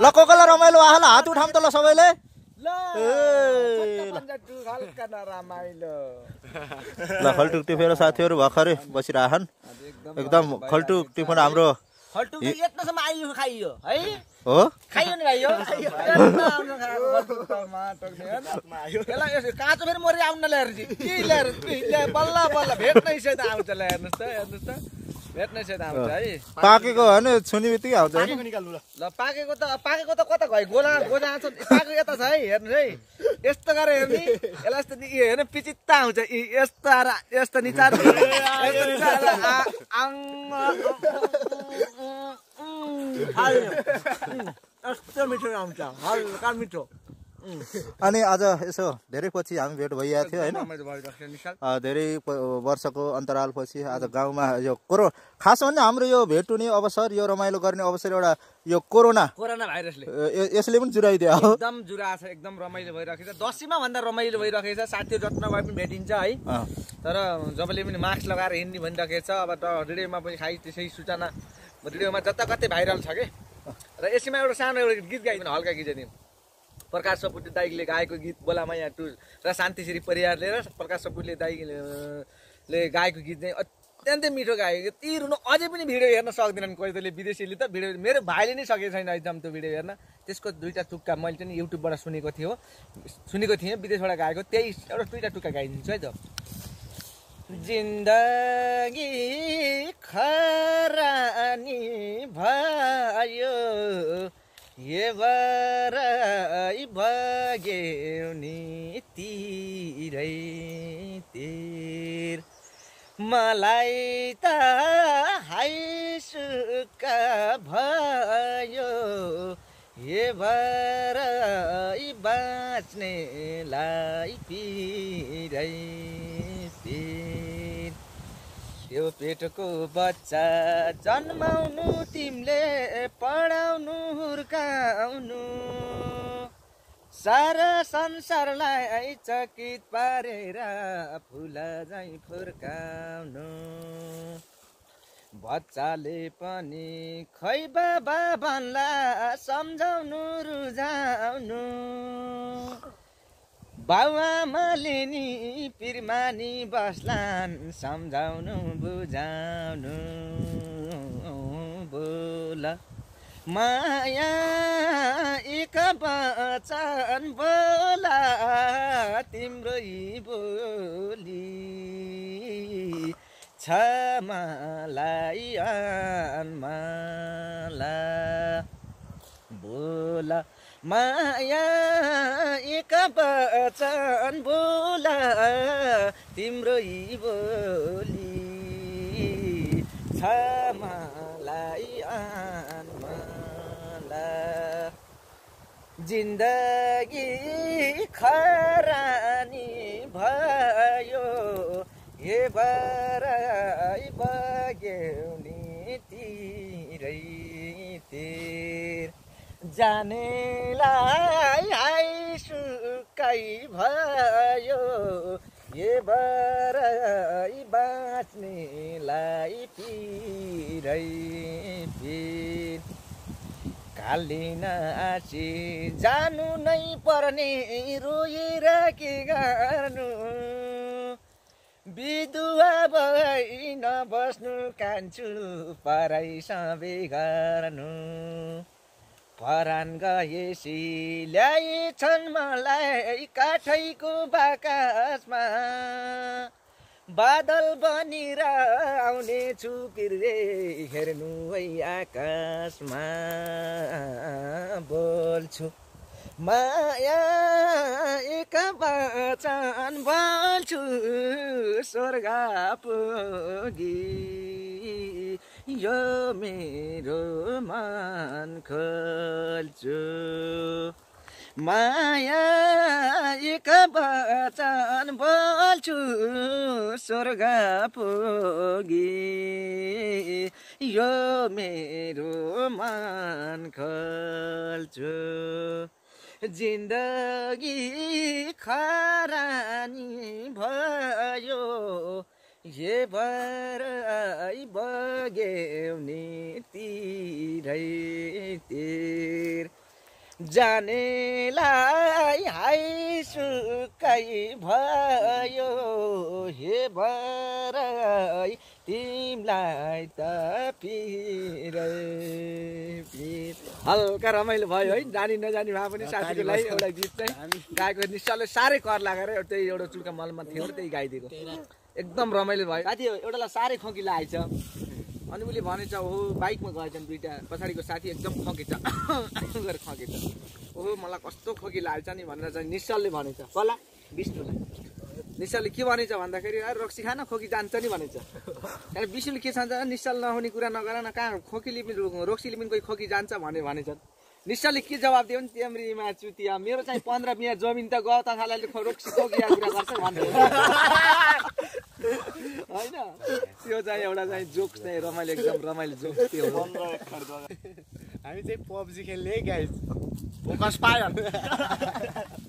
ल को कोलाई रमाइलो आहाला हात उठाम त ल सबैले ल खल्टुक टिपेर साथीहरू भर्खरै बसिरहन् एकदम खल्टुक टिप्न हाम्रो खल्टुक त यत्नसम्म आइयो खाइयो है हो खाइयो नि भाइ यो काँचो फेरि मरि आउन ल्याएर बल्ल बल्ल भेट्नै सहित आउँछ ल हेर्नुहोस् त भेट्नै सहित आउँछ है पाकेको हो भने छुनी बित्तिकै आउँछ ल पाकेको त कता गयो गोला छ पाकेको यता छ है हेर्नुहोस् है यस्तो गरेर हेर्ने यसलाई यस्तो हेर्नु पिचित्ता आउँछ यस्तो निचार यस्तो मिठो आउँछ हल्का मिठो अनि आज यसो धेरै पछि हामी भेट भइरहेको थियो होइन धेरै वर्षको अन्तरालपछि आज गाउँमा यो खास भने हाम्रो यो भेट हुने अवसर यो रमाइलो गर्ने अवसर एउटा यो कोरोना भाइरसले यसले पनि जुराइदियो एकदम जुरा छ एकदम रमाइलो भइरहेको छ दसैँमा भन्दा रमाइलो भइरहेको छ साथीहरू जत्न भए पनि भेटिन्छ है तर जबले पनि मास्क लगाएर हिँड्ने भनिरहेको छ अब त रेडियोमा पनि खाइ त्यसै सूचना रेडियोमा जताकतै भाइरल छ कि र यसैमा एउटा सानो एउटा गीत गाइदिनु हल्का गीत दिनु प्रकाश सपुटी दाइले गाएको गीत बोलामा यहाँ टु र शान्तिश्री परियारले र प्रकाश सपुटीले दाइले गाएको गीत चाहिँ अत्यन्तै मिठो गाएको ती रुनु अझै पनि भिडियो हेर्न सक्दैनन् कसैले विदेशीले त भिडियो मेरो भाइले नै सकेको छैन एकदम त्यो भिडियो हेर्न त्यसको दुईटा टुक्का मैले चाहिँ युट्युबबाट सुनेको थिएँ विदेशबाट गाएको त्यही एउटा दुईटा टुक्का गाइदिन्छु है त जिन्दगी खरानी भयो ये बराई बग्यो नि तिरै तिर मलाई त हाइसुक्का भयो ये बराई बाँच्नेलाई पिरै पिर त्यो पेटको बच्चा जन्माउनु तिमीले पढाउनु हुर्काउनु सारा संसारलाई चकित पारेर फुल झै फुर्काउनु बच्चाले पनि खै बाबा भन्ला सम्झाउनु रुझाउनु बाउआमाले नि पिरमानी बस्लान् सम्झाउनु बुझाउनु बोल माया एक वचन बोला तिम्रो बोली छ मलाई अनमाला बोल माया एक वचन बोला तिम्रो बोली छ मलाई अनमाला जिन्दगी खरानी भयो ये बराई बग्यो नि तिरै तिर जानेलाई आइसुक्कै भयो ये बराई बाँच्नेलाई पिरै पिर कालिन आसी जानु नै पर्ने रोएर के गर्नु बिधुवा भई नबस्नु कान्छु पराई सबे गर्नु परान गएसी ल्याएछन् मलाई काठैको बाकसमा बादल बनिर आउने छु पिर्रे हेर्नु है आकाशमा बोल्छु माया एक वचन बोल्छु स्वर्ग पुगी यो मेरो मन खोल्छु माया एक वचन बोल्छु स्वर्ग पुगी यो मेरो मन खोल्छु जिन्दगी खरानी भयो ये बराई बग्यो नि तिरै तिर जानेलाई हाई सुकाइ भयो हे भरै तिमीलाई त पिरै हल्का रमाइलो भयो है जानी नजानी भए पनि साथीलाई एउटा गीत चाहिँ गाएको निश्चयले साह्रै कर लागेर त्यही एउटा चुल्का मलमा थियो त्यही गाइदिएको एकदम रमाइलो भयो साथी एउटालाई साह्रै खोकी लागेछ अनि उसले भनेछ ओहो बाइकमा गएछन् दुईटा पछाडिको साथी एकदम खकेछ गरेर खकेछ ओहो मलाई कस्तो खोकी लागेछ नि भनेर चाहिँ निश्चलले भनेछ कला विष्णुलाई निश्चलले के भनेछ भन्दाखेरि रक्सी खान खोकी जान्छ नि भनेछ त्यहाँदेखि विष्णुले के चाहन्छ निश्चल नहुने कुरा नगर न कहाँ खोकीले पनि रक्सीले पनि कोही खोकी जान्छ भनेछन् निश्चलले के जवाब दियो नि तेम्रीमा चुतिया मेरो चाहिँ 15 बिहा जमिन त गयो त खालाले रोक्सी खोकिया कुरा गर्छ भन्दै हैन त्यो चाहिँ एउटा चाहिँ जोक्स चाहिँ रमाइलो एकदम रमाइलो जोक्स त्यो हो हामी चाहिँ पब्जी खेल्ने गाइस फोकस पायो